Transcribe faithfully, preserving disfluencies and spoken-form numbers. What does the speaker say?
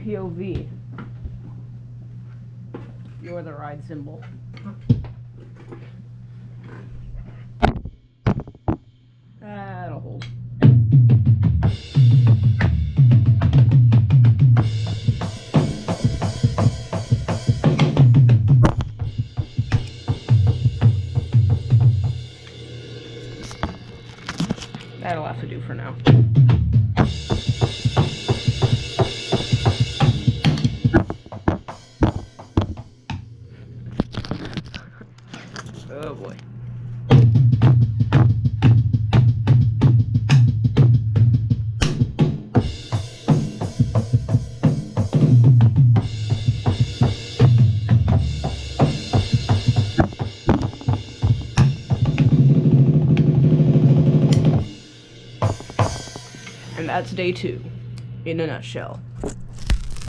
P O V. You're the ride symbol. That'll hold. That'll have to do for now. Oh boy. And that's day two, in a nutshell.